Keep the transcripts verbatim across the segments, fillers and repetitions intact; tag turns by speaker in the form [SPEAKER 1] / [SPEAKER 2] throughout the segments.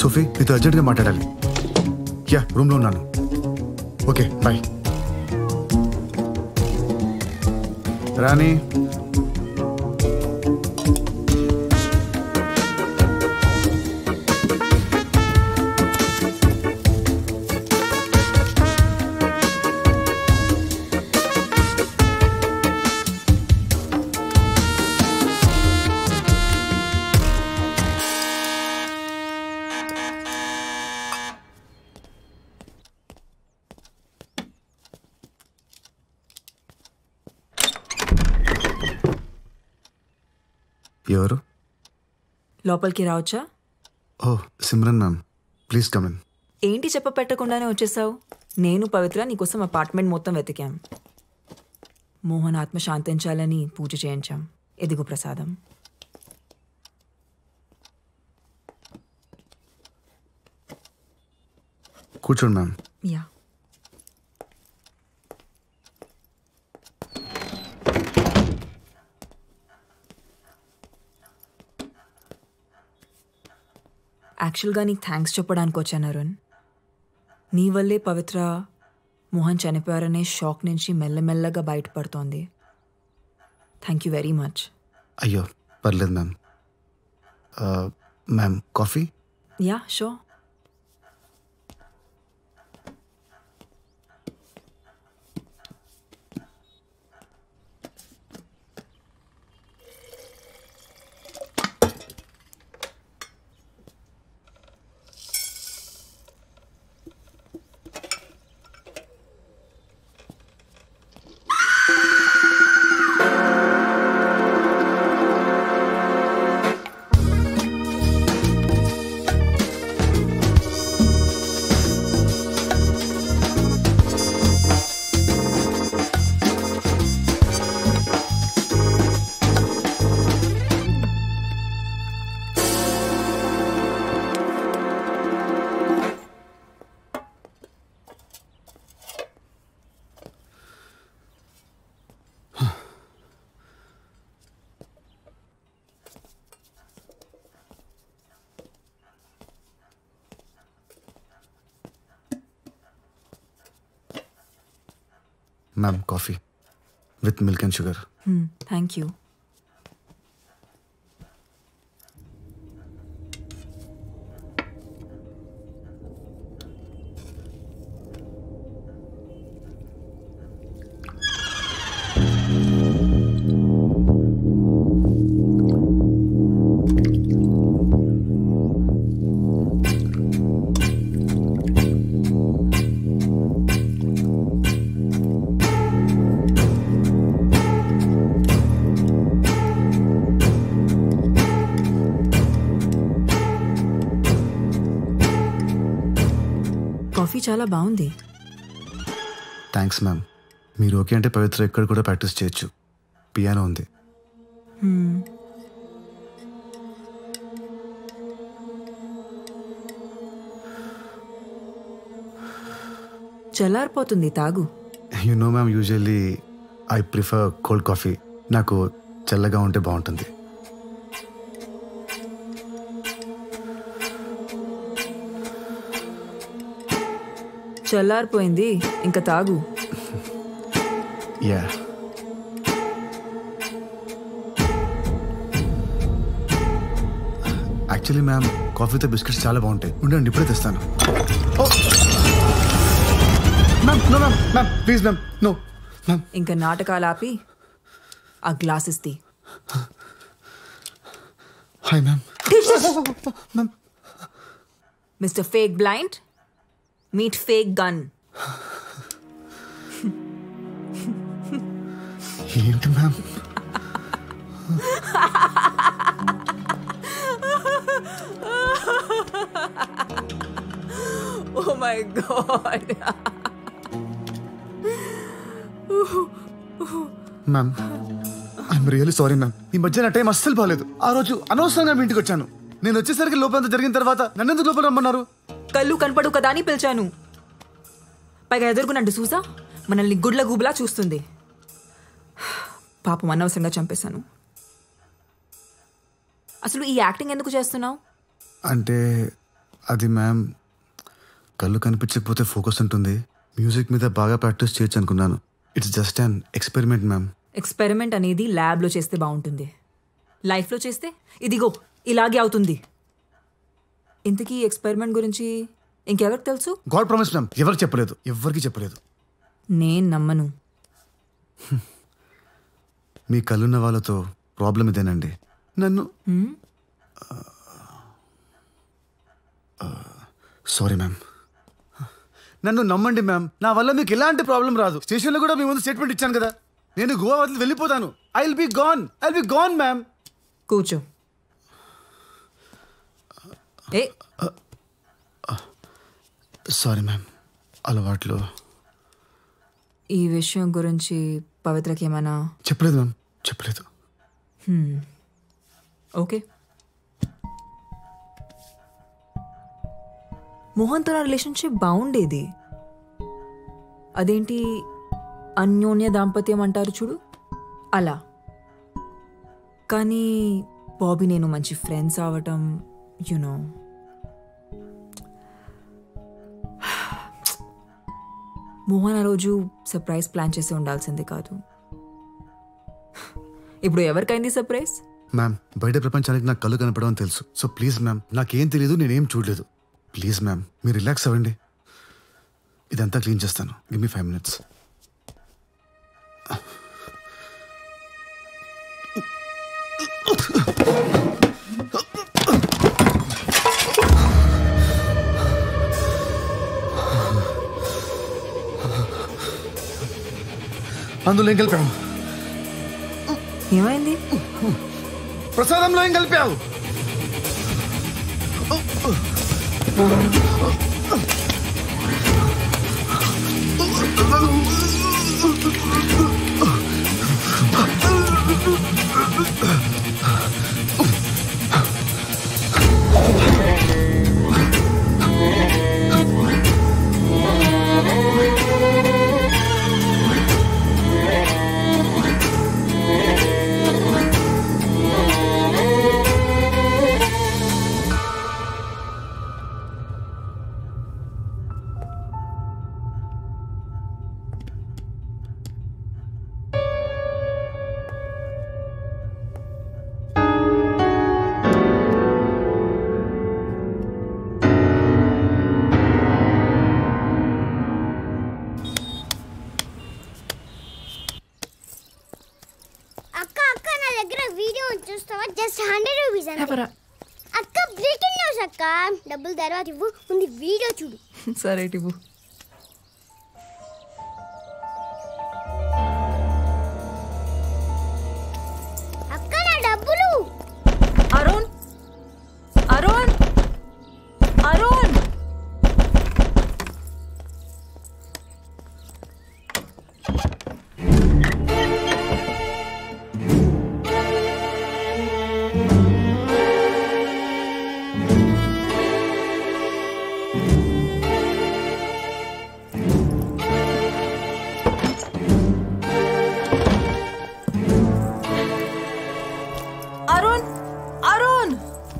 [SPEAKER 1] Sophie నీతో అర్జెంట్గా మాట్లాడాలి. యా రూమ్లో ఉన్నాను. Okay bye. రాణి ఎవరు?
[SPEAKER 2] లోపలికి రావచ్చా?
[SPEAKER 1] Oh Simran ma'am, please come in.
[SPEAKER 2] ఏంటి చెప్ప పెట్టకుండానే వచ్చేసావు? నేను పవిత్ర నీకోసం అపార్ట్మెంట్ మొత్తం వెతికాం. మోహన్ ఆత్మ శాంతించాలని పూజ చేయించాం. ఎదిగు ప్రసాదం.
[SPEAKER 1] కూర్చోండి మ్యామ్.
[SPEAKER 2] యా యాక్చువల్గా నీకు థ్యాంక్స్ చెప్పడానికి వచ్చాను అరుణ్. నీ వల్లే పవిత్ర మోహన్ చనిపోయారనే షాక్ నుంచి మెల్లమెల్లగా బయటపడుతోంది. Thank you very much.
[SPEAKER 1] అయ్యో పర్లేదు ma'am. Ma'am coffee?
[SPEAKER 2] Yeah sure.
[SPEAKER 1] Ma'am coffee with milk and sugar.
[SPEAKER 2] Thank you. Coffee చాలా బాగుంది.
[SPEAKER 1] Thanks ma'am. మీరు ఓకే అంటే పవిత్ర ఇక్కడ కూడా ప్రాక్టీస్ చేయొచ్చు. పియానో ఉంది.
[SPEAKER 2] చల్లారిపోతుంది, తాగు.
[SPEAKER 1] You know ma'am, usually I prefer cold coffee. నాకు చల్లగా ఉంటే బాగుంటుంది.
[SPEAKER 2] చల్లారిపోయింది, ఇంకా తాగు.
[SPEAKER 1] యా యాక్చువల్లీ మ్యామ్ కాఫీతో బిస్కెట్స్ చాలా బాగుంటాయి. ఉండండి ఇప్పుడే తెస్తాను. Ma'am no ma'am, ma'am please ma'am, no ma'am.
[SPEAKER 2] ఇంకా నాటకాలు ఆపి ఆ గ్లాసెస్ తీ.
[SPEAKER 1] Hi ma'am. Ma'am
[SPEAKER 2] mister fake blind, meet fake gun.
[SPEAKER 1] ఏంటి ma'am?
[SPEAKER 2] Oh my god.
[SPEAKER 1] Ma'am I'm really sorry ma'am. ఈ మధ్య నా టైం అస్సలు బాగాలేదు. ఆ రోజు అనవసరంగా మీ ఇంటికి వచ్చాను. నేను వచ్చేసరికి లోపలంతా జరిగిన తర్వాత నన్ను ఎందుకు లోపల రమ్మన్నారు?
[SPEAKER 2] కళ్ళు కనపడు కదా అని పిలిచాను. పైగా ఎదుర్కొనండి చూసా మనల్ని గుడ్ల గుబులా చూస్తుంది. పాపం అనవసరంగా చంపేశాను. అసలు ఈ యాక్టింగ్ ఎందుకు చేస్తున్నావు?
[SPEAKER 1] అంటే అది మ్యామ్ కళ్ళు కనిపించకపోతే ఫోకస్ ఉంటుంది, మ్యూజిక్ మీద బాగా ప్రాక్టీస్ చేయొచ్చు అనుకున్నాను. It's just an experiment ma'am.
[SPEAKER 2] Experiment అనేది ల్యాబ్లో చేస్తే బాగుంటుంది, లైఫ్లో చేస్తే ఇదిగో ఇలాగే అవుతుంది. ఇంతకీ ఎక్స్పెరిమెంట్ గురించి ఇంకెవరికి తెలుసు?
[SPEAKER 1] గాడ్ ప్రామిస్ మ్యామ్, ఎవరికి చెప్పలేదు, ఎవరికి చెప్పలేదు.
[SPEAKER 2] నేను నమ్మను.
[SPEAKER 1] మీ కళ్ళున్న వాళ్ళతో ప్రాబ్లం ఇదేనండి. నన్ను సారీ మ్యామ్, నన్ను నమ్మండి మ్యామ్, నా వల్ల మీకు ఎలాంటి ప్రాబ్లం రాదు. స్టేషన్లో కూడా మీ ముందు స్టేట్మెంట్ ఇచ్చాను కదా, నేను గోవా వదిలి వెళ్ళిపోతాను. I will be gone, I will be gone ma'am.
[SPEAKER 2] కూర్చో. ఏ
[SPEAKER 1] సారీ మ్యామ్, అలవాట్లో.
[SPEAKER 2] ఈ విషయం గురించి పవిత్రకి ఏమైనా
[SPEAKER 1] చెప్పలేదు మ్యామ్, చెప్పలేదు.
[SPEAKER 2] ఓకే. మోహన్తో నా రిలేషన్షిప్ బాగుండేది. అదేంటి అన్యోన్య దాంపత్యం అంటారు చూడు, అలా. కానీ బాబీ నేను మంచి ఫ్రెండ్స్ అవటం, యునో మోహన్ ఆ రోజు సర్ప్రైజ్ ప్లాన్ చేసి ఉండాల్సింది కాదు. ఇప్పుడు ఎవరికైంది సర్ప్రైజ్?
[SPEAKER 1] మ్యామ్, బయట ప్రపంచానికి నాకు కళ్ళు కనపడమని తెలుసు. సో ప్లీజ్ మ్యామ్, నాకేం తెలియదు, నేనేం చూడలేదు. ప్లీజ్ మ్యామ్, మీరు రిలాక్స్ అవ్వండి, ఇదంతా క్లీన్ చేస్తాను. Give me five minutes. అందులో ఏం కలిపావు?
[SPEAKER 2] ఏమైంది?
[SPEAKER 1] ప్రసాదంలో ఏం కలిపావు?
[SPEAKER 3] జస్ట్ హండ్రెడ్ రూపీస్ అక్క. బ్రేకింగ్ న్యూస్ అక్క. డబ్బులు తర్వాత ఇవ్వు, ముందు వీడియో చూడు.
[SPEAKER 2] సరే ఇవ్వు.
[SPEAKER 3] అక్క నా డబ్బులు.
[SPEAKER 2] అరుణ్, అరుణ్, అరుణ్. అరుణ్, అరుణ్.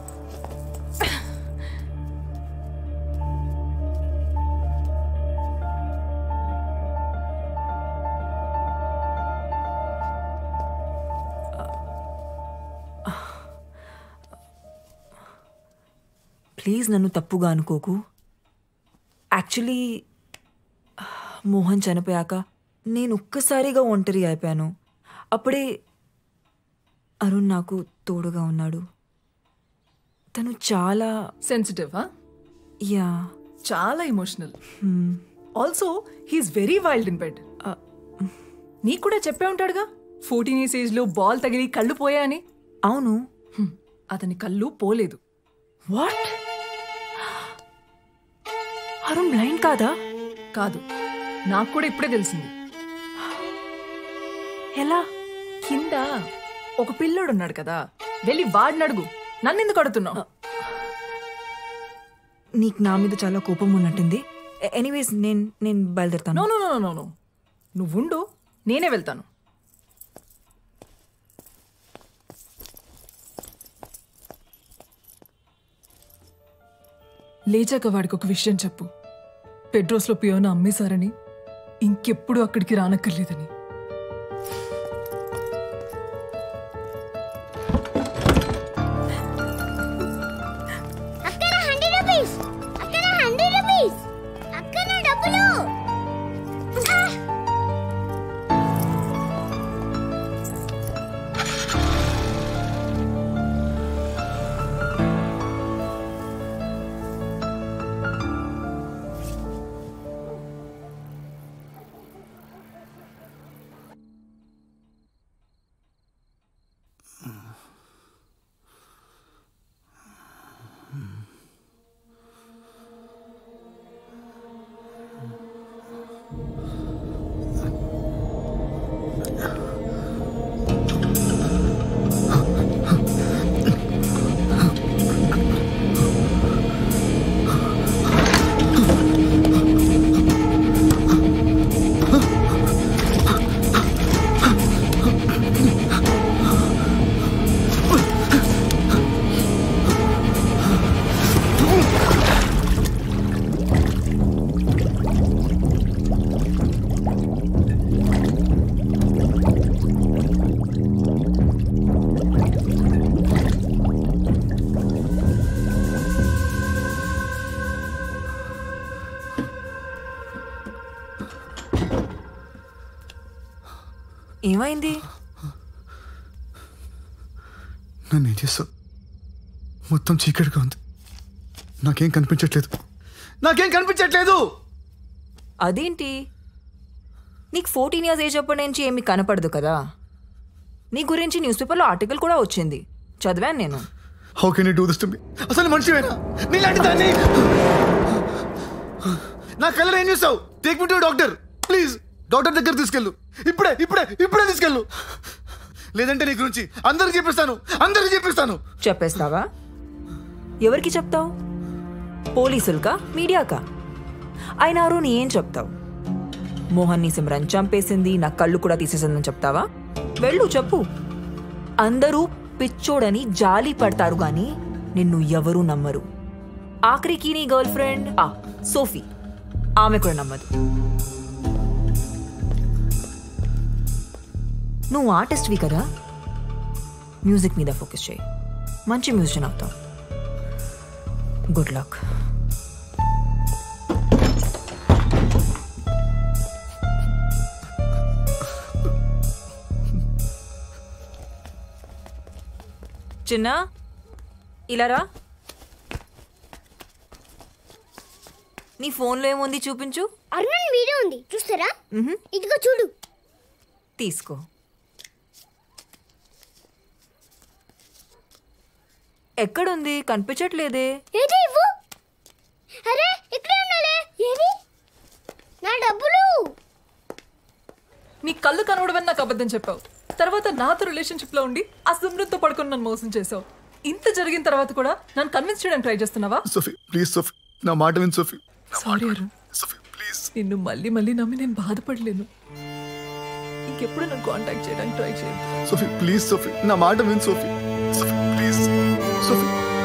[SPEAKER 2] ప్లీజ్ నన్ను తప్పుగా అనుకోకు. యాక్చువల్లీ మోహన్ చనిపోయాక నేను ఒక్కసారిగా ఒంటరి అయిపోయాను. అప్పుడే అరుణ్ నాకు తోడుగా ఉన్నాడు. తను చాలా
[SPEAKER 4] సెన్సిటివ్.
[SPEAKER 2] యా,
[SPEAKER 4] చాలా emotional. Also he's very wild in bed. నీకు కూడా చెప్పే ఉంటాడుగా, ఫోర్టీన్ ఇయర్స్ ఏజ్ లో బాల్ తగిలి కళ్ళు పోయా అని.
[SPEAKER 2] అవును.
[SPEAKER 4] అతని కళ్ళు పోలేదు.
[SPEAKER 2] వాట్? అరుణ్ బ్లైండ్ కాదా?
[SPEAKER 4] కాదు, నాకు కూడా ఇప్పుడే తెలిసింది.
[SPEAKER 2] ఎలా?
[SPEAKER 4] కింద ఒక పిల్లోడు ఉన్నాడు కదా, వెళ్ళి వాడిని అడుగు. నన్ను ఎందుకు అడుగుతున్నావు?
[SPEAKER 2] నీకు నా మీద చాలా కోపం ఉన్నట్టుంది. ఎనీవేస్ నేను నేను బయలుదేరుతాను.
[SPEAKER 4] No no no no no నువ్వు ఉండు, నేనే వెళ్తాను. లేచాక వాడికి ఒక విషయం చెప్పు. పెడ్రోస్లో పియోన అమ్మేశారని, ఇంకెప్పుడు అక్కడికి రానక్కర్లేదని.
[SPEAKER 3] అక్కడ హండ్రెడ్ రూపీస్, అక్కడ హండ్రెడ్ రూపీస్, అక్కడ డబ్బులు.
[SPEAKER 2] ఏమైంది?
[SPEAKER 1] నన్ను ఏం చేస్తావు? మొత్తం చీకటిగా ఉంది, నాకేం కనిపించట్లేదు, నాకేం కనిపించట్లేదు.
[SPEAKER 2] అదేంటి, నీకు ఫోర్టీన్ ఇయర్స్ ఏజ్ అప్పటి నుంచి ఏమీ కనపడదు కదా. నీ గురించి న్యూస్ పేపర్లో ఆర్టికల్ కూడా వచ్చింది, చదివాను నేను.
[SPEAKER 1] How can you do this to me? అసలు మనిషివేనా నీలాంటి దాన్ని? నా కలర్ ఏం చూస్తావు? Take me to doctor please. Doctor దగ్గర తీసుకెళ్ళు, ఇప్పుడే ఇప్పుడే ఇప్పుడే తీసుకెళ్ళు. లేదంటే నీ గురించి అందరికి చెప్పిస్తాను, అందరికి చెప్పిస్తాను.
[SPEAKER 2] చెప్పేస్తావా? ఎవరికి చెప్తావు? పోలీసులకా, మీడియాకా? అయినా నీ ఏం చెప్తావు? మోహన్ ని సిమ్రన్ చంపేసింది, నా కళ్ళు కూడా తీసేసిందని చెప్తావా? వెళ్ళు చెప్పు. అందరూ పిచ్చోడని జాలి పడతారు గాని నిన్ను ఎవరూ నమ్మరు. ఆఖరికి నీ గర్ల్ ఫ్రెండ్ ఆ సోఫీ, ఆమె కూడా నమ్మదు. నువ్వు ఆర్టిస్ట్వి కదా, మ్యూజిక్ మీద ఫోకస్ చేయి, మంచి మ్యూజిషియన్ అవుతావు. Good luck. చిన్న ఇలా రా. నీ ఫోన్లో ఏముంది చూపించు.
[SPEAKER 3] అరుణ్ వీడియో ఉంది, చూస్తారా?
[SPEAKER 2] మ్హూ.
[SPEAKER 3] ఇదిగో చూడు.
[SPEAKER 2] తీసుకో. ఎక్కడుంది? కనిపించట్లేదే.
[SPEAKER 3] ఏది ఇవ్వు. అరే ఇక్కడే ఉన్నాలే. ఏది? నా డబ్బులు.
[SPEAKER 4] నీ కళ్ళు కనబడవని నాకు అబద్ధం చెప్పావు. తర్వాత నాతో రిలేషన్షిప్ లో ఉండి ఆ సిమ్రన్తో పడుకొని నన్ను మోసం చేసావు. ఇంత జరిగిన తర్వాత కూడా నన్ను కన్విన్స్ చేయడానికి ట్రై చేస్తున్నావా?
[SPEAKER 1] సోఫీ ప్లీజ్, సోఫీ నా మాట విను Sophie.
[SPEAKER 4] Sorry Arun,
[SPEAKER 1] Sophie please.
[SPEAKER 4] నిన్ను మళ్ళీ మళ్ళీ నమ్మి నేను బాధపడలేను. ఇంకెప్పుడు నన్ను కాంటాక్ట్ చేయడానికి ట్రై చేయండి.
[SPEAKER 1] సోఫీ ప్లీజ్, సోఫీ నా మాట విను సోఫీ. Sophie please, Sophie.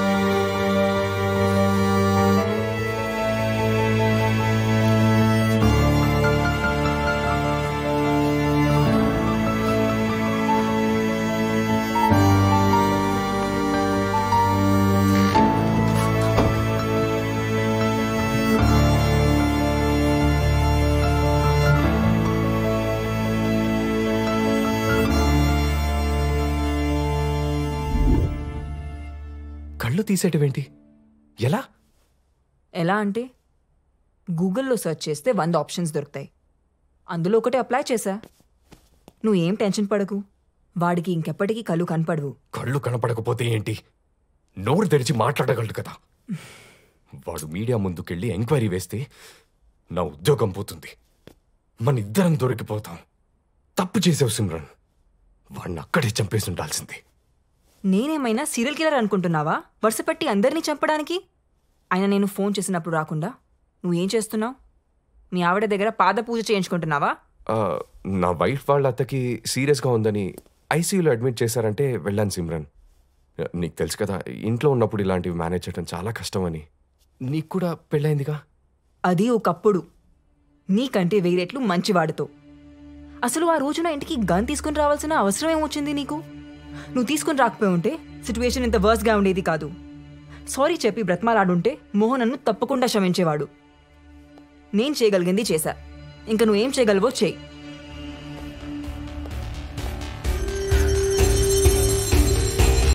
[SPEAKER 5] కళ్ళు తీసేటవేంటి? ఎలా
[SPEAKER 2] ఎలా అంటే గూగుల్లో సెర్చ్ చేస్తే వంద ఆప్షన్స్ దొరుకుతాయి, అందులో ఒకటి అప్లై చేశా. నువ్వు ఏం టెన్షన్ పడకు, వాడికి ఇంకెప్పటికీ కళ్ళు కనపడవు.
[SPEAKER 5] కళ్ళు కనపడకపోతే ఏంటి, నోరు తెరిచి మాట్లాడగలడు కదా. వాడు మీడియా ముందుకెళ్ళి ఎంక్వైరీ వేస్తే నా ఉద్యోగం పోతుంది, మన ఇద్దరం దొరికిపోతాం. తప్పు చేసావు సిమ్రన్, వాడిని అక్కడే చంపేసి ఉండాల్సింది.
[SPEAKER 2] నేనేమైనా సీరియల్ కిల్లర్ అనుకుంటున్నావా వరుసపెట్టి అందరినీ చంపడానికి? అయినా నేను ఫోన్ చేసినప్పుడు రాకుండా నువ్వేం చేస్తున్నావు? మీ ఆవిడ దగ్గర పాద పూజ చేయించుకుంటున్నావా?
[SPEAKER 5] ఆ, నా వైఫ్ వాళ్ళ అత్తకి సీరియస్గా ఉందని ఐసీయూలో అడ్మిట్ చేశారంటే వెళ్ళాను సిమ్రన్. నీకు తెలుసు కదా, ఇంట్లో ఉన్నప్పుడు ఇలాంటివి మేనేజ్ చేయడం చాలా కష్టమని. నీకు కూడా పెళ్ళైందిగా.
[SPEAKER 2] అది ఒకప్పుడు, నీకంటే వేరేట్లు మంచివాడితో. అసలు ఆ రోజున ఇంటికి గన్ తీసుకుని రావాల్సిన అవసరం ఏమొచ్చింది నీకు? నువ్వు తీసుకుని రాకపోయి ఉంటే సిచ్యువేషన్ ఇంత వర్స్గా ఉండేది కాదు. సారీ చెప్పి బ్రతమాలాడుంటే మోహన్ నన్ను తప్పకుండా క్షమించేవాడు. నేను చేయగలిగింది చేశా, ఇంకా నువ్వేం చేయగలవో చెయ్యి.